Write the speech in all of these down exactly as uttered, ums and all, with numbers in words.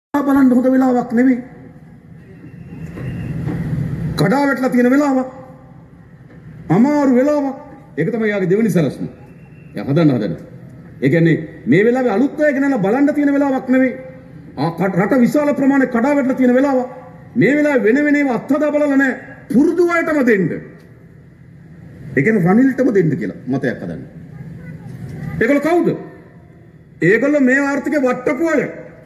බලන්න හොඳ වෙලාවක් නෙවෙයි. කඩා වැටලා තියෙන වෙලාවක්. අමාරු වෙලාවක්. ඒක තමයි යාගේ දෙවෙනි සැලසුම. යා හදන්න හදන්න. ඒ කියන්නේ මේ වෙලාවේ අලුත් අය ගෙනලා බලන්න තියෙන වෙලාවක් නෙවෙයි. රට විශාල ප්‍රමාණයක් කඩා වැටලා තියෙන වෙලාවක්. මේ වෙලාවේ වෙන වෙන ඒවා අත්හදා බලලා නැහැ. පුරුදු අයටම දෙන්න. ඒ කියන්නේ රනිල්ටම දෙන්න කියලා මතයක් හදන්න. ඒගොල්ලෝ කවුද? ඒගොල්ලෝ මේ ආර්ථිකය වට්ටපු අය.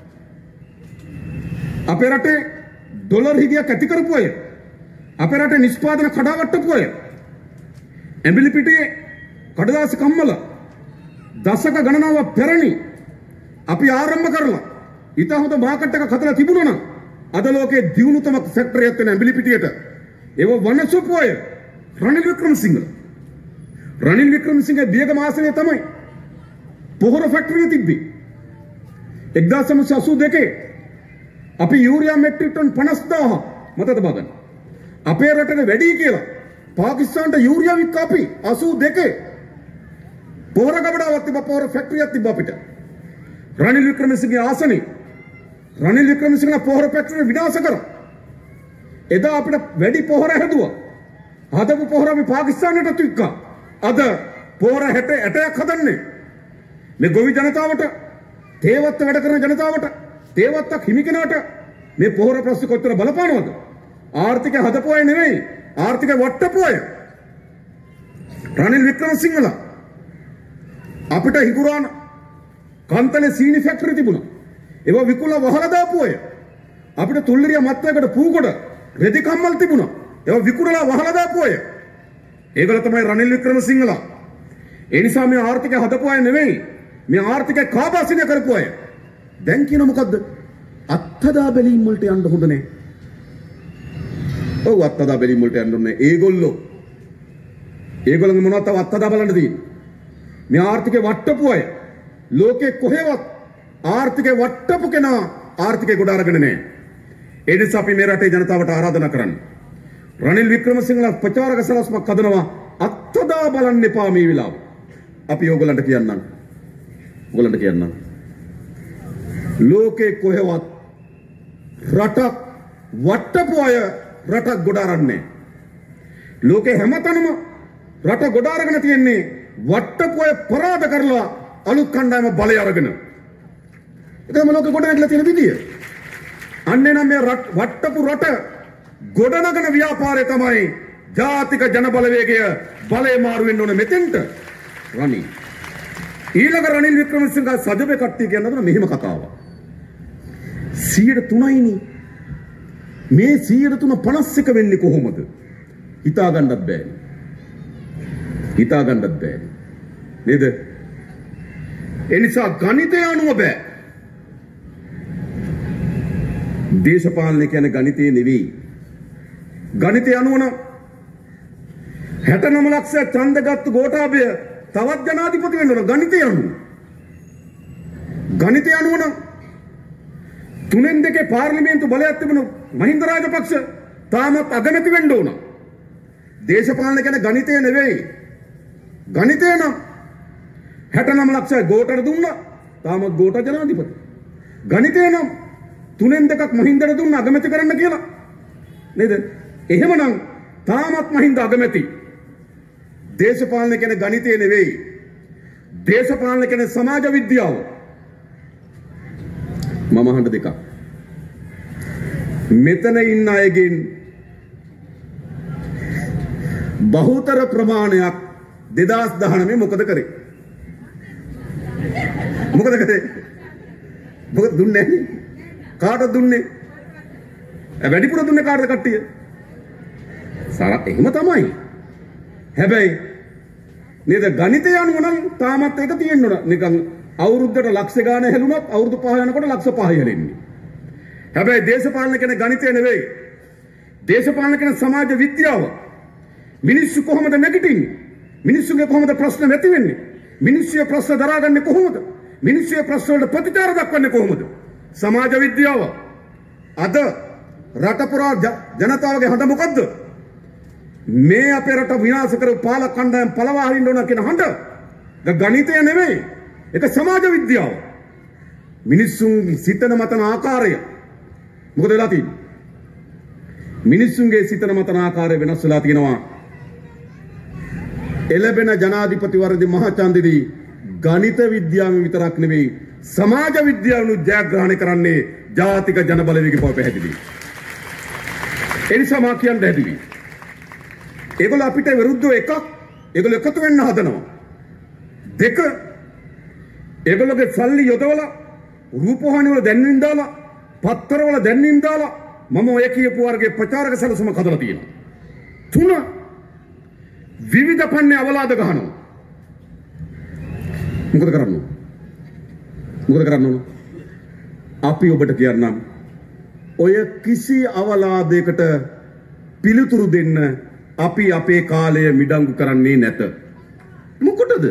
අපේ රටේ ඩොලර් හිගියක් ඇති කරපු අය. අපේ රටේ නිෂ්පාදන කඩාවට්ටපු අය. ඇඹිලි පිටියේ කඩදාසි කම්මල දශක ගණනාවක් පෙරණි අපි ආරම්භ කරලා ඊට හොඳ මාකට් එකක් හදලා තිබුණා නම් අද ලෝකයේ දියුණුතම ෆැක්ටරියක් වෙන ඇඹිලි පිටියට ඒව වනසපු අය රනිල් වික්‍රමසිංහ. රනිල් වික්‍රමසිංහ බියගම ආසනයේ තමයි පොහොර ෆැක්ටරිය තිබ්බේ. එක්දාස් නවසිය අසූ දෙකේ අපි යූරියා මෙට්‍රික් ටන් පනස් දාහක් මතකද බලන්න. අපේ රටේ වැඩි කියලා පාකිස්තානට යූරියා වික්ක අපි අසූ දෙකේ. පොහොර ගබඩාවක් තිබ්බ පොහොර ෆැක්ටරියක් තිබ්බ අපිට. රනිල් වික්‍රමසිංහගේ ආසනේ රනිල් වික්‍රමසිංහ පොහොර ෆැක්ටරිය විනාශ කරා. එදා අපිට වැඩි පොහොර හැදුවා. හදපු පොහොර අපි පාකිස්තානයට වික්කා. අද පොහොර හැට ඇටයක් හදන්නේ මේ ගොවි ජනතාවට, තේවත්ත වැඩ කරන ජනතාවට, තේවත්තක් හිමි කෙනාට මේ පොහොර ප්‍රශ්න කොච්චර බලපානවද? ආර්ථිකය හදපු අය නෙවෙයි, ආර්ථිකය වට්ටපු අය. රනිල් වික්‍රමසිංහලා අපිට හිඟුරාන කන්තලේ සීනි ෆැක්ටරි තිබුණා. ඒවා විකුණලා වහලා දාපු අය. අපිට තුල්ලිරිය මත්තයකට පූකොට රෙදි කම්මල් තිබුණා. ඒවා විකුණලා වහලා දාපු අය. ඒගොල්ලෝ තමයි රනිල් වික්‍රමසිංහලා. ඒ නිසා මේ ආර්ථිකය හදපු අය නෙවෙයි, මේ ආර්ථිකය කාබාසිනිය කරපු අය. දැන් කියන මොකද්ද? අත්හදා බැලීම් වලට යන්න හොඳ නැහැ. ඔව් අත්හදා බැලීම් වලට යන්න ඕනේ. ඒගොල්ලෝ ඒගොල්ලන්ගේ මොනවද තව අත්හදා බලන්න තියෙන්නේ? මේ ආර්ථිකය වට්ටපු අය. ලෝකේ කොහෙවත් ආර්ථිකය වට්ටපු කෙනා ආර්ථිකය ගොඩ අරගෙන නැහැ. ඒ නිසා අපි මේ රටේ ජනතාවට ආරාධනා කරන්නේ. රනිල් වික්‍රමසිංහලා ප්‍රචාරක සලස්මක් හදනවා. අත්හදා බලන්න එපා මේ වෙලාව. අපි ඕගොල්ලන්ට කියන්නම්. ඕගොල්ලන්ට කියන්නම්. ලෝකේ කොහෙවත් රටක් වට්ටපු අය රටක් ගොඩ අරන්නේ. ලෝකේ හැමතැනම රට ගොඩ අරගෙන තියෙන්නේ වට්ටපු අය පරාද කරලා අලුත් කණ්ඩායම බලය අරගෙන. ඒකම ලෝකෙ ගොඩ නැගලා තියෙන විදිය. අන්නේ නම් මේ වට්ටපු රට ගොඩනගන ව්‍යාපාරය තමයි ජාතික ජන බලවේගය බලය මාරු වෙන්න ඕනේ මෙතෙන්ට. රනිල් ඊළඟ රනිල් වික්‍රමසිංහ සජබේ කට්ටිය කියනවා මෙහෙම කතාවක්. සියයට තුනයිනේ. මේ සියයට තුන පනස් එක වෙන්නේ කොහොමද? හිතා ගන්නත් බෑ. හිතා ගන්නත් බෑ. නේද? ඒ නිසා ගණිතය අනුව බෑ. දේශපාලනය කියන්නේ ගණිතය නෙවෙයි. ගණිතය අනුව නම් හැට නව ලක්ෂයක් ඡන්ද ගත්ත ගෝඨාභය තවත් ජනාධිපති වෙන්න ඕන ගණිතය අනුව. ගණිතය අනුව නම් තුනෙන් දෙකේ පාර්ලිමේන්තු බලයක් තිබුණු මහින්ද රාජපක්ෂ තාමත් අගමැති වෙන්න ඕන. දේශපාලන කියන්නේ ගණිතය නෙවෙයි. ගණිතය නම් හැට නව ලක්ෂයක් ගෝඨට දුන්නා තාමත් ගෝඨ ජනාධිපති. ගණිතය නම් තුනෙන් දෙකක් මහින්දට දුන්නා අගමැති කරන්න කියලා. නේද? එහෙමනම් තාමත් මහින්ද අගමැති. දේශපාලන කියන්නේ ගණිතය නෙවෙයි. දේශපාලන කියන්නේ සමාජ විද්‍යාව. මම අහන්න දෙකක්. මෙතන ඉන්න අයගෙන් බහුතර ප්‍රමාණයක් දෙදාස් දහනවය මොකද කරේ? මොකද කරේ? මොකද දුන්නේ නැහැ. කාටද දුන්නේ? වැඩිපුර දුන්නේ කාටද කට්ටිය? සාරා එහෙම තමයි. හැබැයි නේද ගණිතය අනුව නම් තාමත් ඒක තියෙන්න ඕන. නිකන් අවුරුද්දට ලක්ෂ ගාන හැලුණත් අවුරුදු පහ යනකොට ලක්ෂ පහ හැලෙන්නේ. හැබැයි දේශපාලන කියන්නේ ගණිතය නෙවෙයි. දේශපාලන කියන්නේ සමාජ විද්‍යාව. මිනිස්සු කොහොමද නැගිටින්නේ? මිනිස්සුගේ කොහොමද ප්‍රශ්න නැති වෙන්නේ? මිනිස්සුගේ ප්‍රශ්න දරාගන්නේ කොහොමද? මිනිස්සුගේ ප්‍රශ්න වලට ප්‍රතිචාර දක්වන්නේ කොහොමද? සමාජ විද්‍යාව. අද රට පුරා ජනතාවගේ හඬ මොකද්ද? මේ අපේ රට විනාශ කරපු පාලක කණ්ඩායම් පළවා හරින්න ඕන කියන හඬ. ගණිතය නෙවෙයි. ඒක සමාජ විද්‍යාව. මිනිස්සුන් සිතන මතන ආකාරය මොකද වෙලා තියෙන්නේ? මිනිස්සුන්ගේ සිතන මතන ආකාරය වෙනස් වෙලා තියෙනවා. එළබෙන ජනාධිපතිවරදී මහචන්දදී ගණිත විද්‍යාව විතරක් නෙවෙයි සමාජ විද්‍යාවනු ජයග්‍රහණය කරන්නේ ජාතික ජනබලවේග බව පැහැදිලි. ඒ නිසා මා කියන්න හැදුවේ. ඒගොල්ලෝ අපිට විරුද්ධව එකක් ඒගොල්ලෝ එකතු වෙන්න හදනවා. දෙක ඒගොල්ලෝගේ සල්ලි යොදවලා රූපවාහිනි වල දැන්වීම් දාලා පත්තර වල දැන්වීම් දාලා මම ඔය කියපු වර්ගයේ ප්‍රචාරක සැලසුමක් හදලා තියෙනවා. තුන විවිධ පන්නේ අවලාද ගහනවා. මොකද කරන්නේ? මොකද කරන්නේ? අපි ඔබට කියන්නම් ඔය කිසි අවලාදයකට පිළිතුරු දෙන්න අපි අපේ කාලය මිඩංගු කරන්නේ නැත. මොකටද?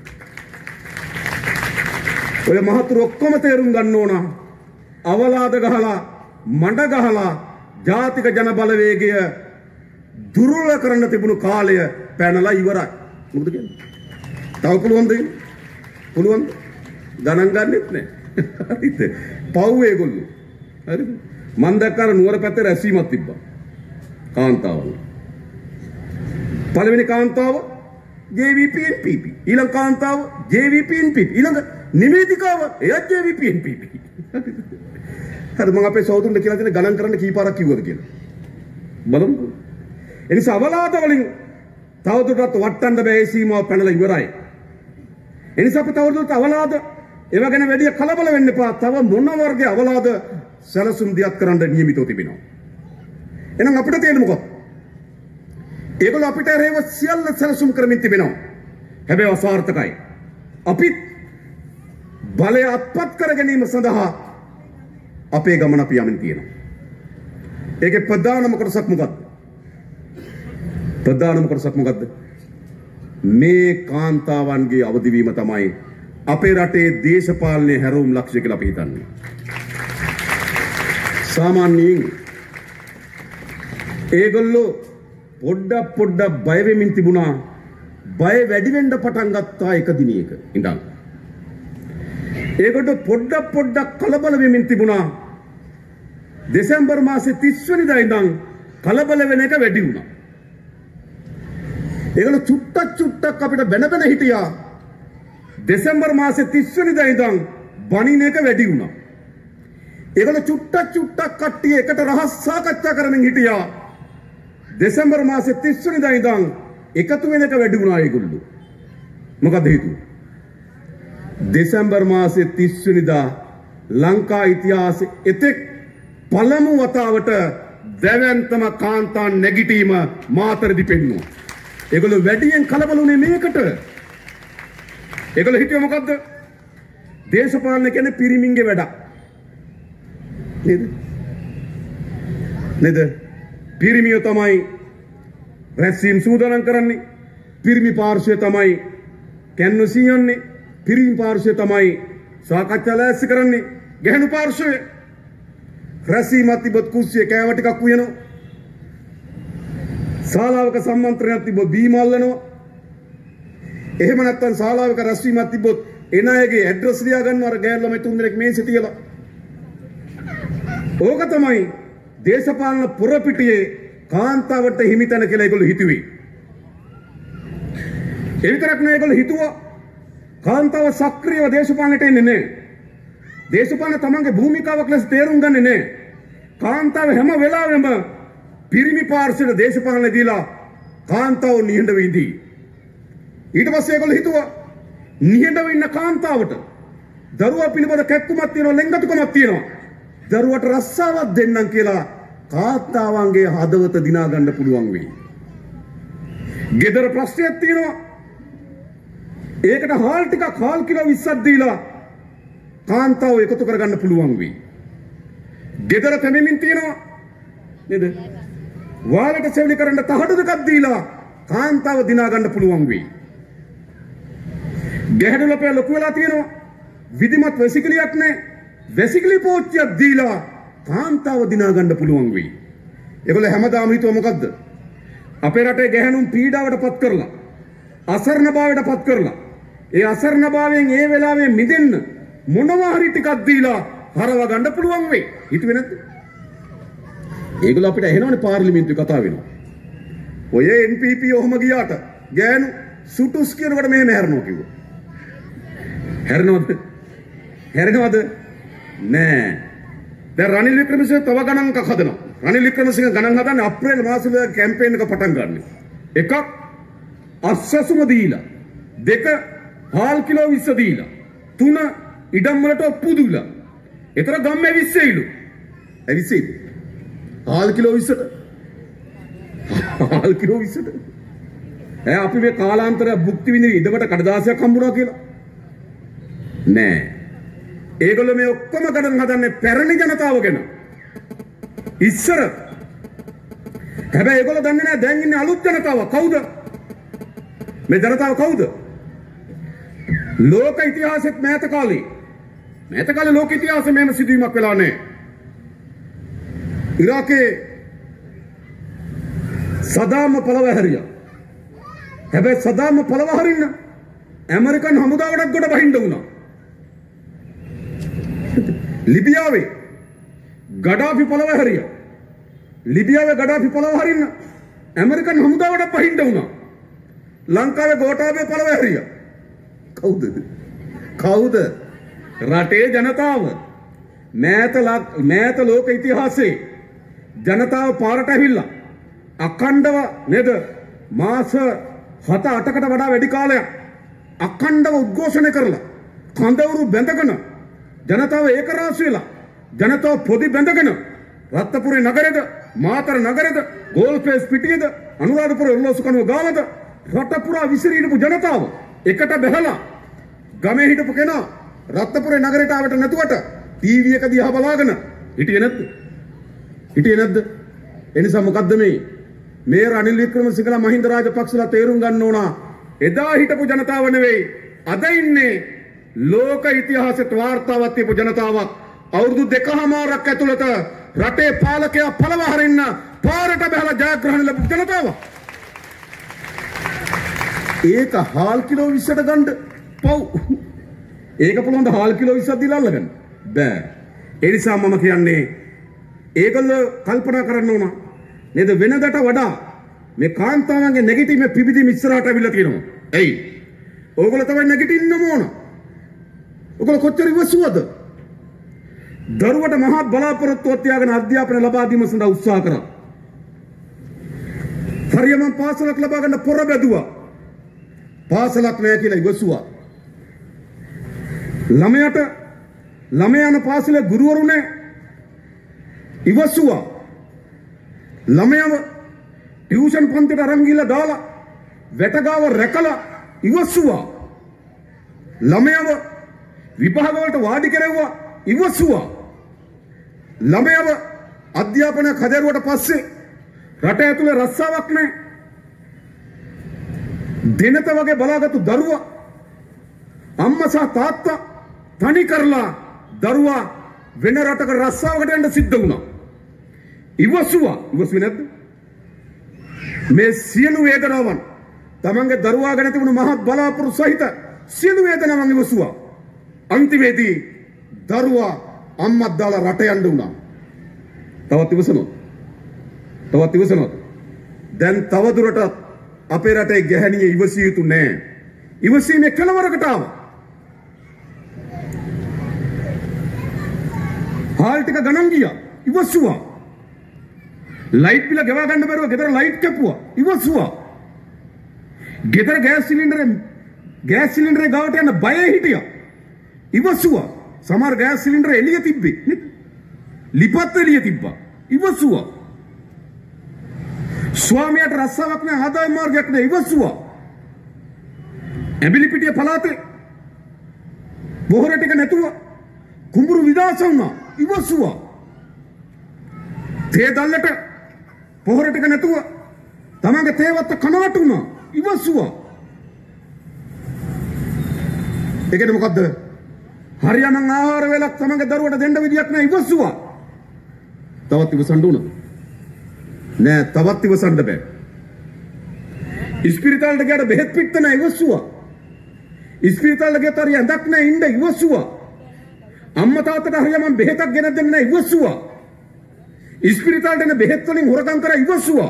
ඔය මහතුරු ඔක්කොම තේරුම් ගන්න ඕන අවලාද ගහලා මඩ ගහලා ජාතික ජන බලවේගය දුර්වල කරන්න තිබුණු කාලය පැනලා ඉවරයි. මොකද කියන්නේ? තව පුළුවන්ද? පුළුවන්ද? ගණන් ගන්නෙත් නෑ. හරිද? පව් ඒගොල්ලෝ. හරිද? මන් දැක්කාර නුවර පැත්තේ රැස්වීමක් තිබ්බා. කාන්තාවල. පළවෙනි කාන්තාව J V P N P P. ඊළඟ කාන්තාව J V P N P P. ඊළඟ නිවේදිකාව එයත් J V P N P P. හරි මම අපේ සහෝදරුන්ට කියලා තියෙන ගණන් කරන්න කීපාරක් කිව්වද කියලා. බලමු. එනිසා අවලාද වලින් තවදුරටත් වටන්න බෑ ඒ සීමාව පැනලා ඉවරයි. එනිසා අපි තවදුරටත් අවලාද ඒව ගැන වැඩි කලබල වෙන්න එපා. තව මොන වර්ගයේ අවලාද සැලසුම් දියත් කරන්න නියමිතව තිබෙනවා. එහෙනම් අපිට තියෙන්නේ මොකක්ද? ඒගොල්ලෝ අපිට රේව සියල්ල සැලසුම් කරමින් තිබෙනවා. හැබැයි අසාර්ථකයි. අපි බලය අත්පත් කර ගැනීම සඳහා අපේ ගමන අපි යමින් තියෙනවා. ඒකේ ප්‍රධානම කොටසක් මොකක්ද? ප්‍රධානම කොටසක් මොකක්ද? මේ කාන්තාවන්ගේ අවදිවීම තමයි අපේ රටේ දේශපාලනයේ හැරවුම් ලක්ෂ්‍ය කියලා අපි හිතන්නේ. සාමාන්‍යයෙන් ඒගොල්ලෝ පොඩ්ඩක් පොඩ්ඩක් බය වෙමින් තිබුණා. බය වැඩි වෙන්න පටන් ගත්තා එක දිනයක ඉඳන්. ඒගොල්ලෝ පොඩ්ඩක් පොඩ්ඩක් කලබල වෙමින් තිබුණා. දෙසැම්බර් මාසේ තිස් වෙනිදා ඉඳන් කලබල වෙන එක වැඩි වුණා. ඒගොල්ලෝ චුට්ටක් චුට්ටක් අපිට බැන බැන හිටියා. දෙසැම්බර් මාසේ තිස් වෙනිදා ඉඳන් බණින එක වැඩි වුණා. ඒගොල්ලෝ චුට්ටක් චුට්ටක් කට්ටිය එකට රහස් සාකච්ඡා කරමින් හිටියා. දෙසැම්බර් මාසේ තිස් වෙනිදා ඉඳන් එකතු වෙන එක වැඩි වුණා ඒගොල්ලෝ. මොකද හේතුව? දෙසැම්බර් මාසේ තිස් වෙනිදා ලංකා ඉතිහාසයේ එතෙක් පළමු වතාවට දැවැන්තම කාන්තාන් නැගිටීම මාතරදී පෙන්නුවා. ඒගොල්ලෝ වැඩියෙන් කලබල වුණේ මේකට. ඒගොල්ලෝ හිතුවේ මොකද්ද? දේශපාලන කියන්නේ පිරිමින්ගේ වැඩක්. නේද? නේද? පිරිමියෝ තමයි රැස්වීම් සූදානම් කරන්නේ. පිරිමි පාර්ශ්වය තමයි කැන්වසින් යන්නේ. පිරිමි පාර්ශ්වය තමයි සාකච්ඡා ලෑස්ති කරන්නේ. ගැහණු පාර්ශ්වය රැස්වීමක් තිබොත් කුස්සිය කෑව ටිකක් උයනවා. ශාලාවක සම්මන්ත්‍රණයක් තිබොත් බීම අල්ලනවා. එහෙම නැත්නම් ශාලාවක රැස්වීමක් තිබොත් එන අයගේ ඇඩ්‍රස් ලියා ගන්නවා අර ගෑල් ළමයි තුන් දෙනෙක් මේසෙ තියලා. ඕක තමයි දේශපාලන පුරපිටියේ කාන්තාවට හිමිතන කියලා ඒගොල්ලෝ හිතුවේ. ඒ විතරක් නෙවෙයි ඒගොල්ලෝ හිතුවා කාන්තාව සක්‍රියව දේශපාලනයට එන්නේ නැහැ. දේශපාලන තමන්ගේ භූමිකාවක් ලෙස තේරුම් ගන්නේ නැහැ. කාන්තාව හැම වෙලාවෙම පිරිමි පාර්ශ්වයට දේශපාලනය දීලා කාන්තාව නිහඬව ඉඳී. ඊට පස්සේ ඒගොල්ලෝ හිතුවා නිහඬව ඉන්න කාන්තාවට දරුවා පිළිබඳ කැක්කුමක් තියෙනවා, ලෙන්ගතුකමක් තියෙනවා. දරුවට රස්සාවක් දෙන්නම් කියලා කාන්තාවන්ගේ හදවත දිනා ගන්න පුළුවන් වෙයි. ගෙදර ප්‍රශ්නයක් තියෙනවා. ඒකට හාල් ටිකක් හාල් කිලෝ විස්සක් දීලා කාන්තාව එකතු කරගන්න පුළුවන් වෙයි. ගෙදර තැමෙමින් තියෙනවා නේද? වාලට සෙවලි කරන්න තහඩු දෙකක් දීලා කාන්තාව දිනා ගන්න පුළුවන් වෙයි. ගැහැණු ලපේ ලොකු වෙලා තියෙනවා. විධිමත් වැසිකිළියක් නැහැ. වැසිකිලි පෝච්චියක් දීලා කාන්තාව දිනා ගන්න පුළුවන් වෙයි. ඒගොල්ලෝ හැමදාම හිතුව මොකද්ද? අපේ රටේ ගැහැණුන් පීඩාවට පත් කරලා අසරණභාවයට පත් කරලා ඒ අසරණභාවයෙන් ඒ වෙලාවේ මිදෙන්න මොනවා හරි ටිකක් දීලා හරව ගන්න පුළුවන් වෙයි. හිතුවේ නැද්ද? ඒගොල්ලෝ අපිට එහෙනවනේ පාර්ලිමේන්තුවේ කතා වෙනවා. ඔය එන් පී පී ඔහම ගියාට ගෑනු සුටුස් කියනකොට මෙහෙම හැරෙනවා කිව්වා. හැරෙනවද? හැරෙනවද? නෑ. දැන් රනිල් වික්‍රමසිංහ තව ගණන්ක හදනවා. රනිල් වික්‍රමසිංහ ගණන් හදන්නේ අප්‍රේල් මාසෙ කැම්පේන් එක පටන් ගන්න. එකක් අස්සසුම දීලා, දෙක හාල් කිලෝ විස්ස දීලා, තුන ඉඩම් වලට ඔප්පු දීලා. ඒතර ගම්මේ විස්සෙයිලු. ඇවිස්සෙයිද? හාල් කිලෝ විස්සට. හාල් කිලෝ විස්සට. ඈ අපි මේ කාලාන්තරය භුක්ති විඳින ඉඩමට කඩදාසියක් හම්බුණා කියලා. නෑ. ඒගොල්ලෝ මේ ඔක්කොම ගණන් හදන්නේ පැරණි ජනතාව ගැන. ඉස්සර. හැබැයි ඒගොල්ලෝ දන්නේ නැහැ දැන් ඉන්නේ අලුත් ජනතාව කවුද? මේ ජනතාව කවුද? ලෝක ඉතිහාසෙත් මෑත කාලේ. මෑත කාලේ ලෝක ඉතිහාසෙ මෙහෙම සිදුවීමක් වෙලා නැහැ. ඉරාකේ සදාම් පළව හැරියා. හැබැයි සදාම් පළව හරින්න ඇමරිකන් හමුදාවටත් ගොඩ බහින්න වුණා. ලිබියාවේ ගඩාෆි පළව හැරියා. ලිබියාවේ ගඩාෆි පළව හරින්න ඇමරිකන් හමුදාවට බහින්න වුණා. ලංකාවේ ගෝඨාභය පළව හැරියා. කවුද? කවුද? රටේ ජනතාව. මෑත මෑත ලෝක ඉතිහාසයේ ජනතාව පාරට ඇවිල්ලා අඛණ්ඩව නේද මාස හත අටකට වඩා වැඩි කාලයක් අඛණ්ඩව උද්ඝෝෂණය කරලා කඳවුරු බැඳගෙන ජනතාව ඒකරාශී වෙලා ජනතාව පොදි බැඳගෙන රත්නපුරේ නගරෙද මාතර නගරෙද ගෝල්ෆේස් පිටියේද අනුරාධපුර ඔරලෝසු ගාවද රට පුරා විසිරී හිටපු ජනතාව එකට බැහැලා ගමේ හිටපු කෙනා රත්නපුරේ නගරයට ආවට නැතුවට ටීවී එක දිහා බලාගෙන හිටියේ නැද්ද? හිටියේ නැද්ද? එනිසා මොකද්ද මේ මේ රනිල් වික්‍රමසිංහලා මහින්ද රාජපක්ෂලා තේරුම් ගන්න ඕන එදා හිටපු ජනතාව නෙවෙයි අද ඉන්නේ ලෝක ඉතිහාසෙත් වාර්තාවක් තියපු ජනතාවක් අවුරුදු දෙකමාරක් ඇතුළත රටේ පාලකයා පළව හරින්න පාරට බහලා ජයග්‍රහණ ලැබු ජනතාව. ඒක හාල් කිලෝ විස්සට ගන්න පව්. ඒක පුළුවන් ද හාල් කිලෝ විස්සක් දීලා අල්ලගන්න? බෑ. ඒ නිසා මම කියන්නේ ඒගොල්ලෝ කල්පනා කරන්න ඕන නේද වෙනදට වඩා මේ කාන්තාවන්ගේ නෙගටිව් මේ පිබිදීම ඉස්සරහට අවිල්ලා තියෙනවා. එයි. ඕගොල්ලෝ තමයි නෙගටිව් ඕන. ඔගොල්ලෝ කොච්චර ඉවසුවද? දරුවට මහා බලාපොරොත්තුවක් තියාගෙන අධ්‍යාපනය ලබා දීම සඳහා උත්සාහ කරා. හරියම පාසලක් ලබා ගන්න පොර බැදුවා. පාසලක් නැහැ කියලා ඉවසුවා. ළමයට ළමයා යන පාසලේ ගුරුවරුනේ ඉවසුවා. ළමයව ටියුෂන් පන්තිට අරන් ගිහලා දාලා වැටගාව රැකලා ඉවසුවා. ළමයව විභාග වලට වාඩි කරවුවා ඉවසුවා. ළමයව අධ්‍යාපනය කදරුවට පස්සේ රට ඇතුලේ රස්සාවක් නැහැ. දිනත වගේ බලාගත්තු දරුවා අම්මා සහ තාත්තා තනි කරලා දරුවා වෙන රටක රස්සාවකට යන්න සිද්ධ වුණා. ඉවසුවා. ඉවසුවේ නැද්ද? මේ සියලු වේදනාවන් තමන්ගේ දරුවා ගැන තිබුණු මහත් බලාපොරොත්තු සහිත සියලු වේදනාවන් ඉවසුවා. අන්තිමේදී දරුවා අම්මත් දාලා රට යන්න වුණා. තවත් ඉවසනවා. තවත් ඉවසනවා. දැන් තව දුරටත් අපේ රටේ ගැහැණිය ඉවසිය යුතු නෑ. ඉවසීමේ කෙලවරකට ආවා. හාල් ටික ගණන් ගියා. ඉවසුවා. ලයිට් බිල ගෙවා ගන්න බැරුව ගෙදර ලයිට් කැපුවා. ඉවසුවා. ගෙදර ගෑස් සිලින්ඩරේ ගෑස් සිලින්ඩරේ ගාවට යන බය හිටියා. ඉවසුවා. සමහර ගෑස් සිලින්ඩර එළිය තිබ්බේ නේද? ලිපත් එළිය තිබ්බා. ඉවසුවා. ස්වාමියාට රස්සාවක් නැහැ ආදායම් මාර්ගයක් නැහැ. ඉවසුවා. ඇඹිලිපිටිය පළාතේ බොහොර ටික නැතුව කුඹුරු විනාශ වුණා. ඉවසුවා. තේ දැල්ලට පොහොර ටික නැතුව තමන්ගේ තේවත්ත කනවට වුණා. ඉවසුවා. ඒකද මොකද්ද? හරියනම් ආහාර වේලක් තමන්ගේ දරුවට දෙන්න විදියක් නැහැ. ඉවසුවා. තවත් ඉවසන්න උන නෑ. තවත් ඉවසන්න බෑ. ඉස්පිරිතාලට ගියාට බෙහෙත් පිට නැහැ. ඉවසුවා. ඉස්පිරිතාලට ගියත් හරිය ඇඳක් නැහැ. ඉන්න ඉවසුවා. අම්මා තාත්තට හරියම බෙහෙතක් ගෙන දෙන්න නැහැ. ඉවසුවා. ඉස්පිරිතාලට එන බෙහෙත් වලින් හොරකම් කරලා ඉවසුවා.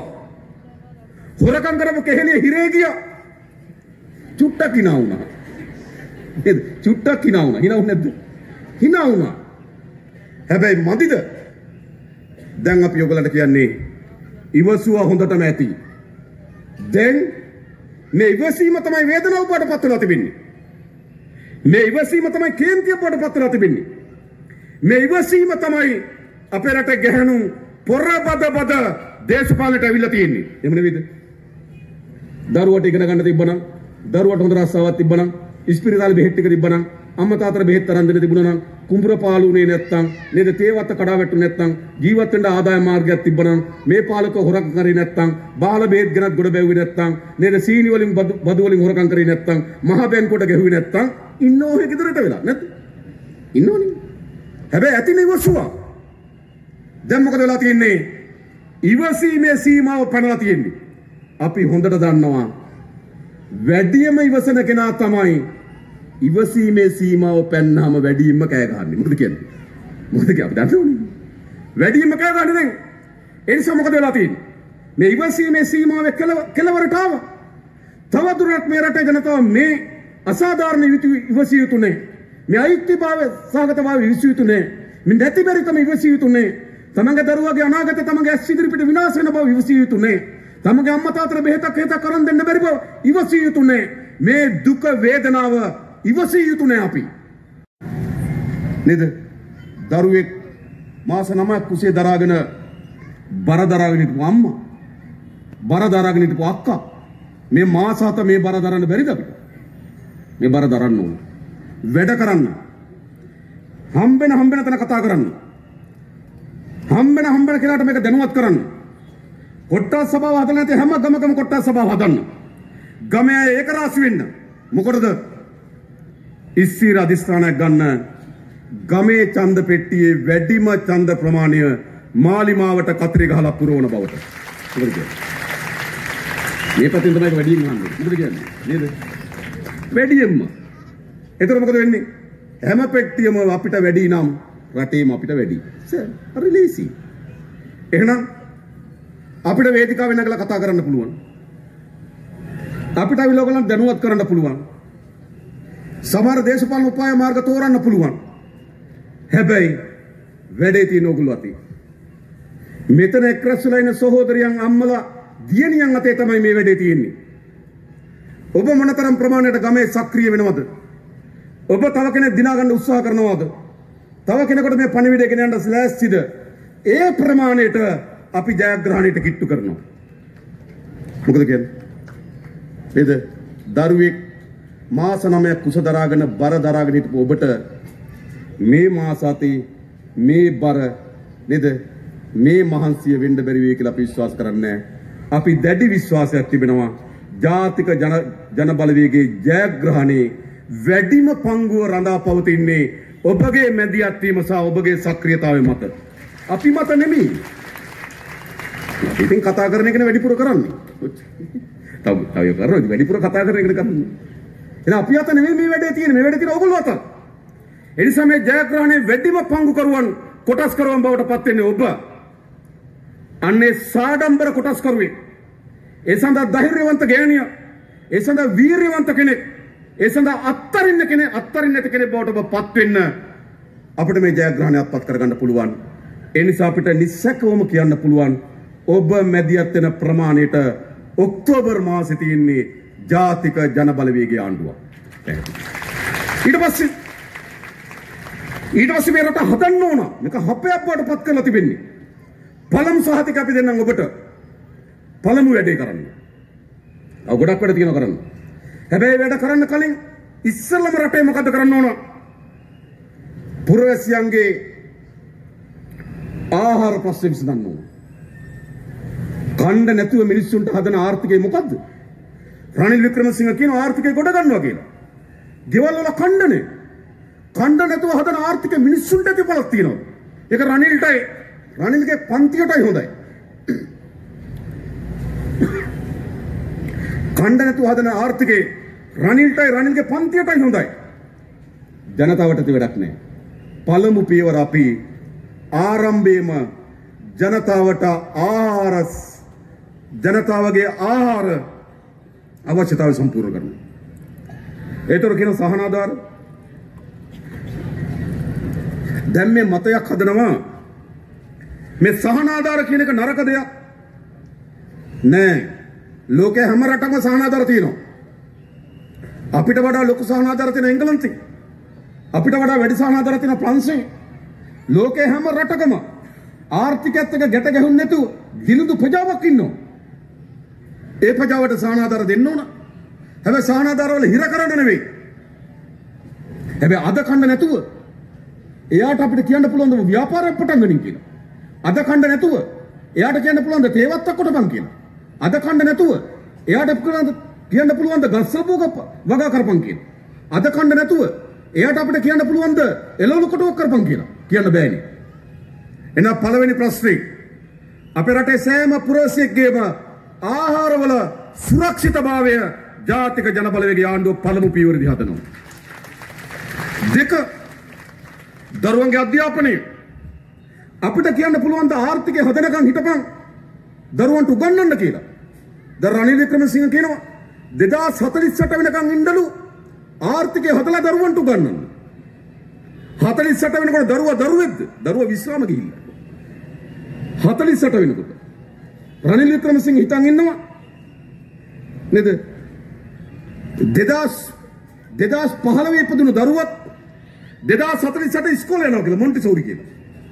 හොරකම් කරපු කෙහෙලිය හිරේ ගියා. චුට්ටක් hina වුණා. නේද? චුට්ටක් hina වුණා. hina වුනේ නැද්ද? hina වුණා. හැබැයි මදිද? දැන් අපි ඔයගලන්ට කියන්නේ ඉවසුවා හොඳටම ඇති. දැන් මේ ඉවසීම තමයි වේදනාව බවට පත් වෙලා තිබෙන්නේ. මේ ඉවසීම තමයි කේන්තිය බවට පත් වෙලා තිබෙන්නේ. මේ ඉවසීම තමයි අපේ රටේ ගැහණු පොරබද බද දේශපාලනයට අවිල්ලා තියෙන්නේ. එහෙම නෙවෙයිද? දරුවට ඉගෙන ගන්න තිබ්බනම්, දරුවට හොඳ රස්සාවක් තිබ්බනම්, ඉස්පිරිතාලේ බෙහෙත් ටික තිබ්බනම්, අම්මා තාත්තට බෙහෙත් අරන් දෙන්න තිබුණා නම්, කුඹුර පාළුනේ නැත්තම්, නේද තේවත්ත කඩා වැටුනේ නැත්තම්, ජීවත් වෙන්න ආදාය මාර්ගයක් තිබ්බනම්, මේ පාලක හොරකම් කරේ නැත්තම්, බාල බෙහෙත් ගෙනත් ගොඩ බැවුවේ නැත්තම්, නේද සීනි වලින් බදු වලින් හොරකම් කරේ නැත්තම්, මහ බැංකුවට ගැහුවේ නැත්තම්, ඉන්නෝ ඔය ගෙදරට වෙලා නැද්ද? ඉන්නෝනේ. හැබැයි ඇතිනේ ඉවසුවා. දැන් මොකද වෙලා තියෙන්නේ? ඉවසීමේ සීමාව පැනලා තියෙන්නේ. අපි හොඳට දන්නවා වැඩියම ඉවසන කෙනා තමයි ඉවසීමේ සීමාව පැන්නාම වැඩියෙන්ම කෑ ගහන්නේ. මොකද කියන්නේ? මොකද කිය අපි දන්නවනේ. වැඩියෙන්ම කෑ ගහන්නේ දැන්. ඒ නිසා මොකද වෙලා තියෙන්නේ? මේ ඉවසීමේ සීමාවේ කෙලවරට ආවා. තවදුරටත් මේ රටේ ජනතාව මේ අසාධාරණ ඉවසිය යුතු නැහැ. මේ අයිතිභාවය සහගතභාවය ඉවසිය යුතු නැහැ. මේ නැති බැරිකම ඉවසිය යුතු නැහැ. තමන්ගේ දරුවාගේ අනාගතය තමන්ගේ ඇස් ඉදිරිපිට විනාශ වෙන බව ඉවසිය යුතු නැහැ. තමන්ගේ අම්මා තාත්තට බෙහෙතක් හේතක් කරන් දෙන්න බැරි බව ඉවසිය යුතු නැහැ. මේ දුක වේදනාව ඉවසිය යුතු නැහැ අපි. නේද? දරුවෙක් මාස නවයක් කුසේ දරාගෙන බර දරාගෙන හිටපු අම්මා, බර දරාගෙන හිටපු අක්කා, මේ මාස හත මේ බර දරන්න බැරිද අපිට? මේ බර දරන්න ඕන. වැඩ කරන්න. හම්බෙන හම්බෙන තැන කතා කරන්න. හම්බෙන හම්බෙන කෙනාට මේක දැනුවත් කරන්න. කොට්ටාස් සභාව හදලා නැති හැම ගමකම කොට්ටාස් සභාව හදන්න. ගමේ ඒක රාශි වෙන්න. මොකටද? ඉස්සිර අධිෂ්ඨානයක් ගන්න. ගමේ ඡන්ද පෙට්ටියේ වැඩිම ඡන්ද ප්‍රමාණය මාලිමාවට කතරේ ගහලා පුරවන බවට. මොකද කියන්නේ? මේ පැත්තෙන් තමයි වැඩියෙන් ගහන්නේ. මොකද කියන්නේ? නේද? වැඩියෙන්ම. එතකොට මොකද වෙන්නේ? හැම පෙට්ටියම අපිට වැඩි නම් රටේම අපිට වැඩි. රිලීසි. එහෙනම් අපිට වේදිකාවෙන් නැගලා කතා කරන්න පුළුවන්. අපිට අවිලෝකලන් දැනුවත් කරන්න පුළුවන්. සමහර දේශපාලන උපාය මාර්ග තෝරන්න පුළුවන්. හැබැයි වැඩේ තියෙන ඕගොල්ලෝ අතේ. මෙතන එක්රැස්ලා ඉන්න සහෝදරියන් අම්මලා දියණියන් අතේ තමයි මේ වැඩේ තියෙන්නේ. ඔබ මොනතරම් ප්‍රමාණයට ගමේ සක්‍රිය වෙනවද? ඔබ තව කෙනෙක් දිනා ගන්න උත්සාහ කරනවද? තව කෙනෙකුට මේ පණිවිඩය ගෙන යන්න ලෑස්තිද? ඒ ප්‍රමාණයට අපි ජයග්‍රහණයට කිට්ටු කරනවා. මොකද කියන්නේ? නේද? දරුවෙක් මාස නවයක් කුස දරාගෙන බර දරාගෙන හිටපු ඔබට මේ මාස අතේ මේ බර නේද? මේ මහන්සිය වෙන්න බැරි වෙයි කියලා අපි විශ්වාස කරන්නේ. අපි දැඩි විශ්වාසයක් තිබෙනවා. ජාතික ජන ජන බලවේගයේ ජයග්‍රහණේ වැඩිම පංගුව රඳා පවතින්නේ ඔබගේ මැදිහත් වීම සහ ඔබගේ සක්‍රියතාවය මත. අපි මත නෙමෙයි. ඉතින් කතා කරන එකනේ වැඩිපුර කරන්නේ. තව තව කරන්නේ වැඩිපුර කතා කරන එකනේ කරන්නේ. එහෙනම් අපි අත නෙමෙයි මේ වැඩේ තියෙන්නේ. මේ වැඩේ තියෙන ඕගොල්ලෝ අත. ඒ නිසා මේ ජයග්‍රහණයේ වැඩිම පංගුකරුවන් කොටස් කරුවන් බවට පත් වෙන්නේ ඔබ. අන්නේ සාඩම්බර කොටස් කරුවේ. ඒ සඳහා ධෛර්යවන්ත ගෑණිය, ඒ සඳහා වීරියවන්ත කෙනෙක්, ඒ සඳහා අත්තරින්න කෙනෙක්, අත්තරින්න නැති කෙනෙක් බවට ඔබ පත් වෙන්න අපිට මේ ජයග්‍රහණය අත්පත් කරගන්න පුළුවන්. ඒ නිසා අපිට නිස්සකවම කියන්න පුළුවන් ඔබ මැදිහත් වෙන ප්‍රමාණයට ඔක්තෝබර් මාසෙ තියෙන්නේ ජාතික ජන බලවේගයේ ආණ්ඩුව. ඊට පස්සේ ඊට පස්සේ මේ රට හදන්න ඕන. මේක හපයක් බවට පත් කරලා තිබෙන්නේ. පළමු සහතික අපි දෙන්නම් ඔබට. පළමු වැඩේ කරන්න. අව ගොඩක් වැඩ තියෙනවා කරන්න. හැබැයි වැඩ කරන්න කලින් ඉස්සෙල්ලම රටේ මොකද කරන්න ඕන? පුරවැසියන්ගේ ආහාර ප්‍රශ්න විසඳන්න ඕන. කණ්ඩ නැතුව මිනිස්සුන්ට හදන ආර්ථිකය මොකද්ද? රනිල් වික්‍රමසිංහ කියන ආර්ථිකය ගොඩ ගන්නවා කියලා. ගෙවල් වල කණ්ඩනේ. කණ්ඩ නැතුව හදන ආර්ථිකය මිනිස්සුන්ට දෙපළක් තියෙනවා. ඒක රනිල්ටයි රනිල්ගේ පන්තියටයි හොඳයි. කණ්ඩ නැතුව හදන ආර්ථිකේ රනිල්ටයි රනිල්ගේ පන්තියටයි හොඳයි. ජනතාවට වැඩක් නැහැ. පළමු පියවර අපි ආරම්භයේම ජනතාවට ආහාර ජනතාවගේ ආහාර අවශ්‍යතාවය සම්පූර්ණ කරනවා. ඒතර කියන සහනාධාර දැන් මේ මතයක් හදනවා මේ සහනාධාර කියන එක නරක දෙයක් නෑ. ලෝකේ හැම රටකම සහනාධාර තියෙනවා. අපිට වඩා ලොකු සහනාධාර තියෙන එංගලන්තේ. අපිට වඩා වැඩි සහනාධාර තියෙන ප්‍රංශේ. ලෝකේ හැම රටකම ආර්ථිකයත් එක්ක ගැට ගැහුන්නේ නැතුව දිනුදු ප්‍රජාවක් ඉන්නවා. ඒ ප්‍රජාවට සහනාධාර දෙන්න ඕන. හැබැයි සහනාධාර වල හිර කරන්න නෙවෙයි. හැබැයි අද කන්න නැතුව එයාට අපිට කියන්න පුළුවන් ද ව්‍යාපාරයක් පටන් ගනින් කියලා. අද කන්න නැතුව එයාට කියන්න පුළුවන් ද තේවත්තක් කොටපන් කියලා. අද කන්න නැතුව එයාට කියන්න පුළුවන් ද ගස්සබෝග වගා කරපන් කියලා. අද කන්න නැතුව එයාට අපිට කියන්න පුළුවන් ද එළවලු කොටුවක් කරපන් කියලා. කියන්න බෑනේ. එහෙනම් පළවෙනි ප්‍රශ්නේ අපේ රටේ සෑම පුරවැසියෙක්ගේම ආහාරවල සුරක්ෂිතභාවය ජාතික ජනබලවේගයේ ආණ්ඩුව පළමු පියවරදී හදනවා. දෙක දරුවන්ගේ අධ්‍යාපනය අපිට කියන්න පුළුවන් ද ආර්ථිකය හදනකම් හිටපන් දරුවන්ට උගන්වන්න කියලා. ද රනිල් වික්‍රමසිංහ කියනවා දෙදාස් හතළිස් අට වෙනකම් ඉඳලු ආර්ථිකය හදලා දරුවන්ට උගන්වන්න. හතළිස් අට වෙනකොට දරුවා දරුවෙක්ද? දරුවා විශ්‍රාම ගිහිල්ලා. හතළිස් අට වෙනකොට රනිල් වික්‍රමසිංහ හිතන් ඉන්නවා නේද? දෙදාස් දෙදාස් පහළොව ඉපදුණු දරුවත් දෙදාස් හතළිස් අට ඉස්කෝලේ යනවා කියලා මොන්ටිසෝරි කියලා.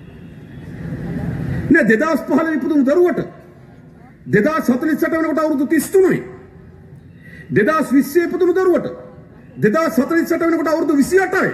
නේ දෙදාස් පහළොව ඉපදුණු දරුවට දෙදාස් හතළිස් අට වෙනකොට අවුරුදු තිස් තුනයි. දෙදාස් විස්ස ඉපදුණු දරුවට දෙදාස් හතළිස් අට වෙනකොට අවුරුදු විසි අටයි.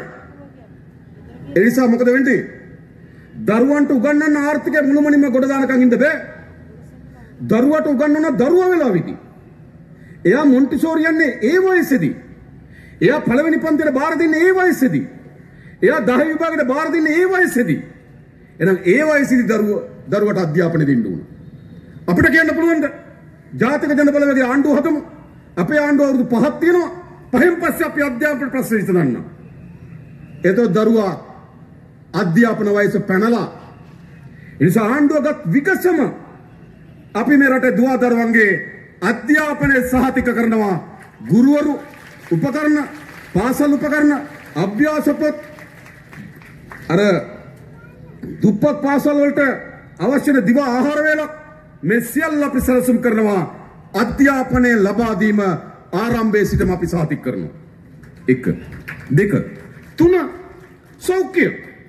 ඒ නිසා මොකද වෙන්නේ? දරුවන්ට උගන්වන්න ආර්ථිකය මුළුමනින්ම ගොඩ දානකම් ඉන්න බෑ. දරුවට උගන්වන දරුවා වෙලා විදි. එයා මොන්ටිසෝරි යන්නේ ඒ වයසේදී. එයා පළවෙනි පන්තියට බාර දෙන්නේ ඒ වයසේදී. එයා දහ විභාගයට බාර දෙන්නේ ඒ වයසේදී. එහෙනම් ඒ වයසේදී දරුව දරුවට අධ්‍යාපනය දෙන්න ඕන. අපිට කියන්න පුළුවන්ද? ජාතික ජනබලවේගයේ ආණ්ඩුව හදමු. අපේ ආණ්ඩුව අවුරුදු පහක් තියෙනවා. පහෙන් පස්සේ අපි අධ්‍යාපන ප්‍රශ්න විසඳන්න. එතකොට දරුවා අධ්‍යාපන වයස පැනලා ඒ නිසා ආණ්ඩුවගත් විකසම අපි මේ රටේ දුවා දරුවන්ගේ අධ්‍යාපනය සහතික කරනවා. ගුරුවරු උපකරණ පාසල් උපකරණ අභ්‍යාස පොත් අර දුප්පත් පාසල් වලට අවශ්‍ය දිවා ආහාර වේලක් මේ සියල්ල අපි සැලසුම් කරනවා. අධ්‍යාපනය ලබා දීම ආරම්භයේ සිටම අපි සහතික කරනවා. එක දෙක තුන සෞඛ්‍ය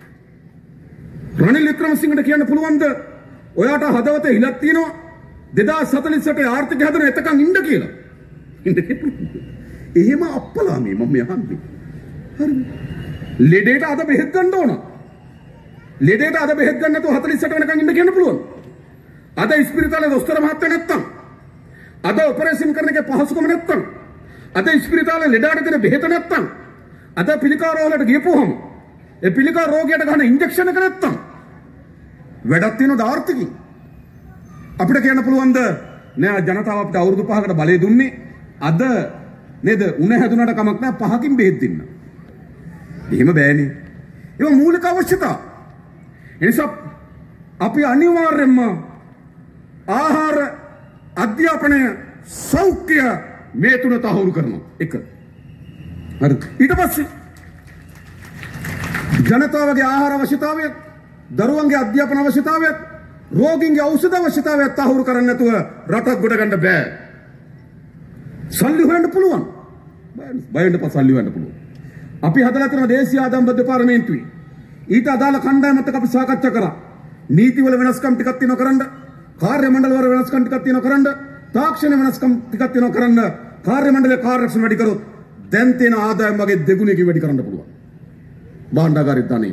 රනිල් වික්‍රමසිංහට කියන්න පුළුවන්ද ඔයාට හදවත හිලක් තියෙනවා දෙදාස් හතළිස් අට ආර්ථිකය හදන එතකන් ඉන්න කියලා. ඉන්න එහෙම අප්පලා මේ මම යහන්නේ. හරිද? ලෙඩේට අද බෙහෙත් ගන්න ඕන. ලෙඩේට අද බෙහෙත් ගන්න නැතුව හතළිස් අට වෙනකන් ඉන්න කියන්න පුළුවන්. අද ඉස්පිරිතාලේ දොස්තර මහත්තයා නැත්තම් අද ඔපරේෂන් කරන එකේ පහසුකම නැත්තම් අද ඉස්පිරිතාලේ ලෙඩාට දෙන බෙහෙත නැත්තම් අද පිළිකා රෝගවලට ගියපුවම ඒ පිළිකා රෝගයට ගන්න ඉන්ජෙක්ෂන් එක නැත්තම් වැඩක් තියෙනවද ආර්ථිකයි? අපිට කියන්න පුළුවන්ද නෑ ජනතාව අපිට අවුරුදු පහකට බලය දුන්නේ අද නේද උණ හැදුනට කමක් නෑ පහකින් බෙහෙත් දෙන්න. එහෙම බෑනේ. ඒක මූලික අවශ්‍යතා. ඒ නිසා අපි අනිවාර්යයෙන්ම ආහාර අධ්‍යාපනය සෞඛ්‍ය මේ තුන තහවුරු කරනවා. එක. හරි. ඊට පස්සේ ජනතාවගේ ආහාර අවශ්‍යතාවය, දරුවන්ගේ අධ්‍යාපන අවශ්‍යතාවය, රෝගීන්ගේ ඖෂධ අවශ්‍යතාවය තහවුරු කරන්නේ නැතුව රටක් ගොඩ ගන්න බෑ. සල්ලි හොයන්න පුළුවන්. බයෙන්ද පස් සල්ලි හොයන්න පුළුවන්. අපි හදලා තියෙන දේශීය ආදායම් දෙපාර්තමේන්තුවේ ඊට අදාළ කණ්ඩායමත් එක්ක අපි සාකච්ඡා කරා. නීතිවල වෙනස්කම් ටිකක් තියෙනවා කරන්න, කාර්ය මණ්ඩල වල වෙනස්කම් ටිකක් තියෙනවා කරන්න, තාක්ෂණ වෙනස්කම් ටිකක් තියෙනවා කරන්න, කාර්ය මණ්ඩලයේ කාර්යක්ෂම වැඩි කරොත් දැන් තියෙන ආදායම් වගේ දෙගුණයකින් වැඩි කරන්න පුළුවන්. භාණ්ඩාගාරික ධනෙ.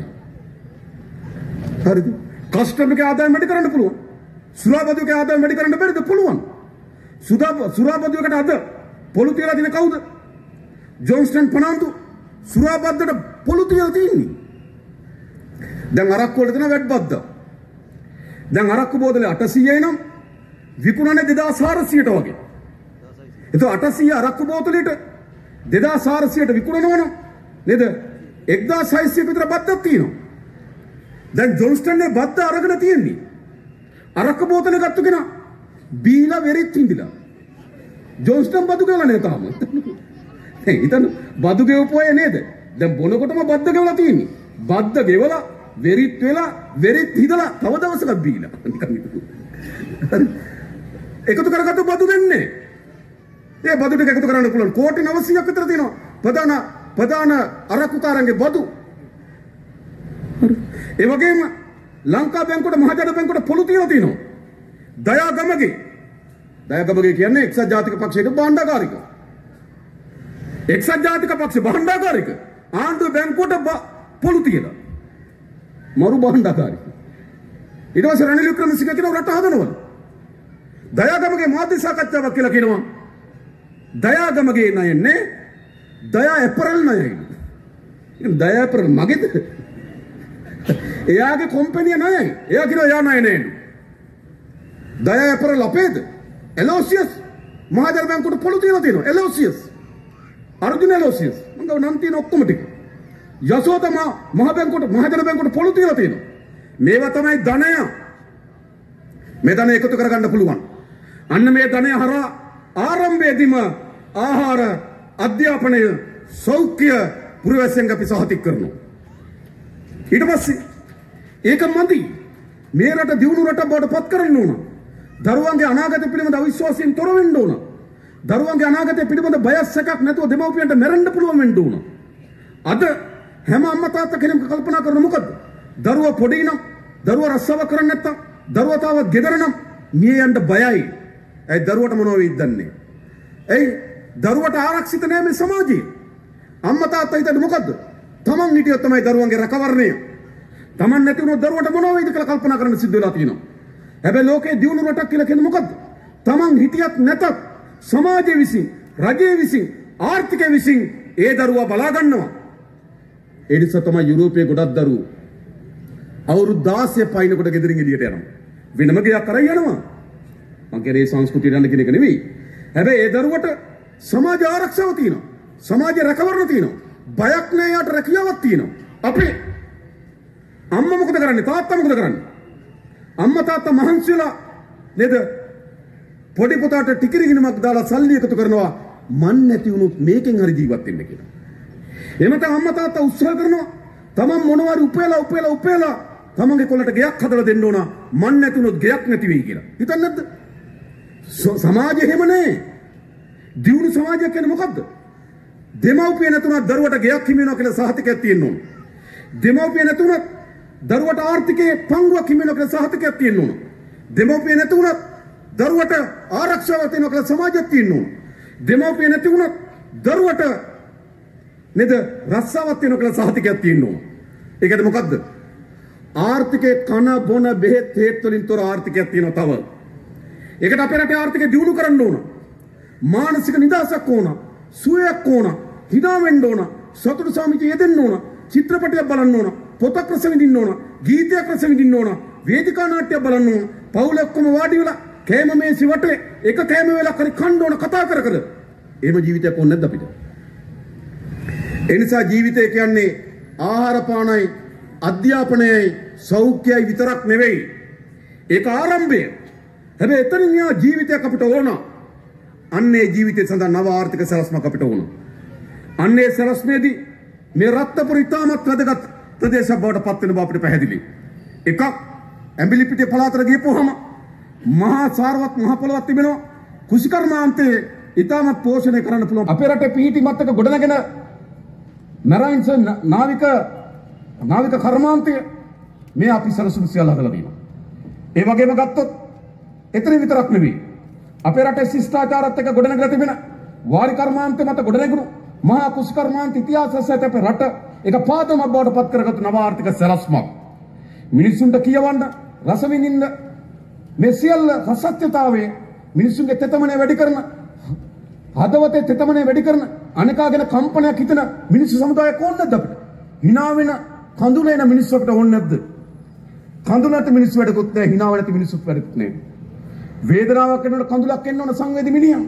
හරිද? කස්ටමර්ගේ ආදායම් වැඩි කරන්න පුළුවන්. සුරාබදුවගේ ආදායම් වැඩි කරන්න බැරිද? පුළුවන්. සුදා සුරාබදුවකට අද පොළු තියලා තියෙන කවුද? ජොන්ස්ටන් පනාන්දු සුරාබද්දට පොළු තියලා තියෙන්නේ. දැන් අරක්කු වල තියෙන වැට් බද්ද. දැන් අරක්කු බෝතලේ අටසීයයි නම් විකුණන්නේ දෙදාස් හාරසීයට වගේ. එතකොට අටසීය අරක්කු බෝතලෙට දෙදාස් හාරසීයට විකුණනවනම් නේද? එක්දාස් හයසීය විතර බද්දක් තියෙනවා. දැන් ජොන්ස්ටන් නේ බද්ද අරගෙන තියෙන්නේ. අරක්ක බෝතල ගත්තු කෙනා බීලා වෙරිත් හිඳිලා ජොන්ස්ටන් බදු ගෙවලා නේ තාම. ඒ හිතන්න බදු ගෙවපුවා නේද? දැන් බොනකොටම බද්ද ගෙවලා තියෙන්නේ. බද්ද ගෙවලා වෙරිත් වෙලා වෙරිත් හිඳලා තව දවසක් බීලා. නිකන් හිතපු. එකතු කරගත්තු බදු දෙන්නේ. ඒ බදු ටික එකතු කරන්න පුළුවන්. කෝටි නවසීයක් විතර තියෙනවා. ප්‍රධාන ප්‍රධාන අරක්කුකාරන්ගේ බදු. ඒ වගේම ලංකා බැංකුවට මහජන බැංකුවට පොළු තියලා තියෙනවා. දයාගමගේ දයාගමගේ කියන්නේ එක්සත් ජාතික පක්ෂයේ භාණ්ඩාගාරික. එක්සත් ජාතික පක්ෂේ භාණ්ඩාගාරික ආණ්ඩුව බැංකුවට පොළු තියලා මරු භාණ්ඩාගාරික. ඊට පස්සේ රනිල් වික්‍රමසිංහ කියන රට හදනවලු. දයාගමගේ මාධ්‍ය සාකච්ඡාවක් කියලා කියනවා. දයාගමගේ ණයන්නේ දයා ඇපරල් ණයයි. දයා ඇපරල් මගේද? එයාගේ කොම්පැනිය ණයයි. එයා කියනවා එයා ණය නේලු. දයා ඇපරල් අපේද? එලෝසියස් මහජන බැංකුවට පොළු තියලා තියෙනවා. එලෝසියස් අර්ජුන එලෝසියස් මං ගාව නම් තියෙන ඔක්කොම ටික. යසෝදම මහ බැංකුවට මහජන බැංකුවට පොළු තියලා තියෙනවා. මේවා තමයි ධනය. මේ ධනය එකතු කරගන්න පුළුවන්. අන්න මේ ධනය හරහා ආරම්භයේදීම ආහාර අධ්‍යාපනය සෞඛ්‍ය පුරවැසියන්ගේ අපි සහතික කරනවා. ඊට පස්සේ ඒක මදි. මේ රට දියුණු රටක් බවට පත් කරන්න ඕන. දරුවන්ගේ අනාගතය පිළිබඳ අවිශ්වාසයෙන් තොර වෙන්න ඕන. දරුවන්ගේ අනාගතය පිළිබඳ බයක් සැකක් නැතුව දෙමව්පියන්ට මැරෙන්න පුළුවන් වෙන්න ඕන. අද හැම අම්මා තාත්තා කෙනෙක් කල්පනා කරන මොකද්ද? දරුවා පොඩි නම් දරුවා රස්සාව කරන්නේ නැත්තම් දරුවා තාම ගෙදර නම් මිය යන්න බයයි. ඒ දරුවට මොනව වෙයිද දන්නේ. ඒ දරුවට ආරක්ෂිත නැහැ මේ සමාජයේ. අම්මා තාත්තා හිතන්නේ මොකද්ද? තමන් හිටියොත් තමයි දරුවන්ගේ රැකවරණය. තමන් නැති වුණොත් දරුවට මොනව වෙයිද කියලා කල්පනා කරන්න සිද්ධ වෙලා තියෙනවා. හැබැයි ලෝකේ දියුණු රටක් කියලා කියන්නේ මොකද්ද? තමන් හිටියත් නැතත් සමාජය විසින්, රජය විසින්, ආර්ථිකය විසින් ඒ දරුවා බලා ගන්නවා. ඒ නිසා තමයි යුරෝපයේ ගොඩක් දරුවෝ අවුරුදු දාසය පයින්නකොට ගෙදරින් එළියට යනවා. වෙනම ගයක් කරන් යනවා. මං කියන්නේ සංස්කෘතිය යන කෙනෙක් නෙවෙයි. හැබැයි ඒ දරුවට සමාජ ආරක්ෂාව තියෙනවා. සමාජ රැකවරණ තියෙනවා. බයක් නෑ යාට රැකියාවක් තියෙනවා. අපේ අම්මා මොකද කරන්නේ? තාත්තා මොකද කරන්නේ? අම්මා තාත්තා මහන්සි වෙලා නේද? පොඩි පුතාට ටිකිරි ගිණුමක් දාලා සල්ලි එකතු කරනවා. මන් නැති වුණොත් මේකෙන් හරි ජීවත් වෙන්න කියලා. එහෙම තමයි අම්මා තාත්තා උත්සාහ කරනවා. තමන් මොනවාරි උපයලා උපයලා උපයලා තමන්ගේ කොල්ලට ගෙයක් හදලා දෙන්න ඕන. මන් නැති වුණොත් ගෙයක් නැති වෙයි කියලා. හිතන්නේ නැද්ද? සමාජය එහෙම නෑ. දියුණු සමාජයක් කියන්නේ මොකද්ද? දෙමව්පිය නැතුණත් දරුවට ගෙයක් හිමි වෙනවා කියලා සහතිකයක් තියෙන්න ඕන. දෙමව්පිය නැතුණත් දරුවට ආර්ථිකයේ පංගුවක් හිමි වෙනවා කියලා සහතිකයක් තියෙන්න ඕන. දෙමව්පිය නැතුණත් දරුවට ආරක්ෂාවක් තියෙනවා කියලා සමාජයක් තියෙන්න ඕන. දෙමව්පිය නැති වුණත් දරුවට නේද රස්සාවක් තියෙනවා කියලා සහතිකයක් තියෙන්න ඕන. ඒකද මොකද්ද? ආර්ථිකයේ කන බොන බෙහෙත් හේත් වලින් තොර ආර්ථිකයක් තියෙනවා තව. ඒකට අපේ රටේ ආර්ථිකය දියුණු කරන්න ඕන. මානසික නිදහසක් ඕන. සුවයක් ඕන. හිනා වෙන්න ඕන. සතුට සාමිතිය යෙදෙන්න ඕන. චිත්‍රපටයක් බලන්න ඕන. පොතක් රස විඳින්න ඕන. ගීතයක් රස විඳින්න ඕන. වේදිකා නාට්‍යයක් බලන්න ඕන. පවුල ඔක්කොම වාඩි වෙලා කෑම මේසි වටේ එක කෑම වෙලා කරි කන්න ඕන කතා කර කර. එහෙම ජීවිතයක් ඕනේ නැද්ද අපිට? ඒ නිසා ජීවිතය කියන්නේ ආහාර පානයි අධ්‍යාපනයයි සෞඛ්‍යයි විතරක් නෙවෙයි. ඒක ආරම්භය. හැබැයි එතනින් යා ජීවිතයක් අපිට ඕන. අන්නේ ජීවිතය සඳහා නව ආර්ථික සලස්මක් අපිට ඕන. අන්නේ සලස්මේදී මේ රත්නපුර ඉතාමත් වැදගත් ප්‍රදේශයක් බවට පත් වෙන බව අපිට පැහැදිලි. එකක් ඇඹිලිපිටිය පළාතට ගියපුවහම මහා සාරවත් මහ පොළොවක් තිබෙනවා. කුසිකර්මාන්තයේ ඉතාමත් පෝෂණය කරන්න පුළුවන්. අපේ රටේ පිහිටි මත්තක ගොඩනගෙන මැරයින්ස් නාවික නාවික කර්මාන්තය මේ අපි සරසුන් සියල්ල හදලා තියෙනවා. ඒ වගේම ගත්තොත් එතන විතරක් නෙවෙයි. අපේ රටේ ශිෂ්ටාචාරات එක්ක ගොඩනගලා තිබෙන වාරි කර්මාන්තය මත ගොඩනැගුණු මහා කුසි කර්මාන්ත ඉතිහාසයත් අපේ රට එක පාදමක් බවට පත් කරගත්තු නව ආර්ථික සැලැස්මක්. මිනිසුන්ට කියවන්න රස විඳින්න මේ සියල්ල සත්‍යතාවයේ මිනිසුන්ගේ තෙතමනය වැඩි කරන හදවතේ තෙතමනය වැඩි කරන අනේකාගෙන කම්පනයක් හිතන මිනිස්සු සමුදායක් ඕනේ නැද්ද අපිට? hina වෙන කඳුලේන මිනිස්සු අපිට ඕනේ නැද්ද? කඳුලට මිනිස්සු වැඩකුත් නැහැ, hina වෙ නැති මිනිස්සුත් වැඩකුත් නැහැ. වේදනාවක් එනකොට කඳුලක් එන්න ඕන සංවේදී මිනිහා.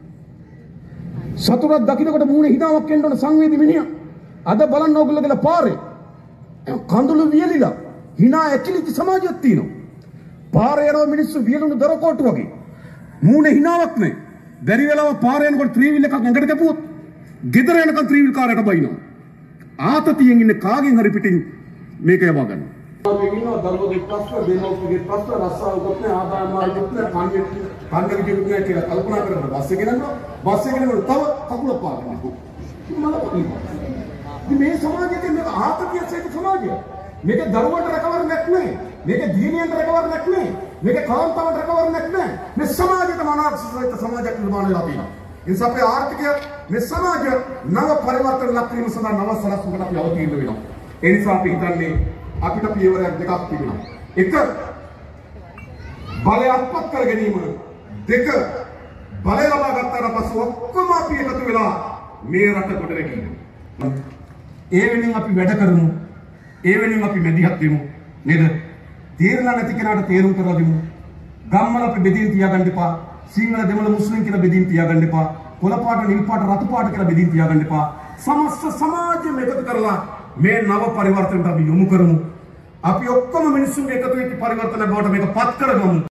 සතුටක් දකින්නකොට මූණේ hinaවක් එන්න ඕන සංවේදී මිනිහා. අද බලන්න ඕගොල්ලෝ ගල පාරේ කඳුළු වියලිලා hina ඇකිලිච්ච සමාජයක් තියෙනවා. පාර යනවා මිනිස්සු වියලුණු දොර කොට්ටු වගේ. මූණේ හිනාවක් නැහැ. බැරි වෙලාව පාර යනකොට ත්‍රිවිල් එකක් අඟට කැපුවොත් ගෙදර යනකම් ත්‍රිවිල් කාරයට බයිනවා. ආතතියෙන් ඉන්නේ කාගෙන් හරි පිටින් මේක යවා ගන්න. මේක ඉන්නවා දරුවගේ ප්‍රශ්න, දෙමව්පියගේ ප්‍රශ්න, රස්සාවකට නැහැ, ආදායම් මාර්ගයක් නැහැ, කන්නේ කන්නේ විදිහට නැහැ කියලා කල්පනා කරලා බස් එකේ යනවා. බස් එකේ යනකොට තව කකුල පාගනවා. ඉතින් මේ සමාජයේ මේක ආතතිය සහිත සමාජය. මේක දරුවන්ට රැකවරණයක් නැහැ. මේක දියණියන්ට රැකවරණයක් නැහැ. මේක කාන්තාවන්ට රැකවරණයක් නැහැ. මේ සමාජයට මනාප සහිත සමාජයක් නිර්මාණය වෙලා තියෙනවා. ඒ නිසා අපේ ආර්ථිකය මේ සමාජය නව පරිවර්තන ලක් වීම සඳහා නව සලස්වකට අපි අවතීර්ණ වෙනවා. ඒ නිසා අපි හිතන්නේ අපිට පියවරක් දෙකක් තිබෙනවා. එක බලය අත්පත් කර ගැනීම, දෙක බලය ලබා ගත්තාට පස්සේ ඔක්කොම අපි එකතු වෙලා මේ රට කොට රැකීම. ඒ වෙනින් අපි වැඩ කරමු. ඒ වෙනින් අපි මැදිහත් වෙමු. නේද? තේරෙලා නැති කෙනාට තේරුම් කරලා දෙමු. ගම්වල අපි බෙදීම් තියාගන්න එපා. සිංහල දෙමළ මුස්ලිම් කියලා බෙදීම් තියාගන්න එපා. කොළ පාට නිල් පාට රතු පාට කියලා බෙදීම් තියාගන්න එපා. සමස්ත සමාජයම එකතු කරලා මේ නව පරිවර්තනයට අපි යොමු කරමු. අපි ඔක්කොම මිනිස්සුන්ගේ එකතු වෙච්ච පරිවර්තන බවට මේක පත් කරගමු.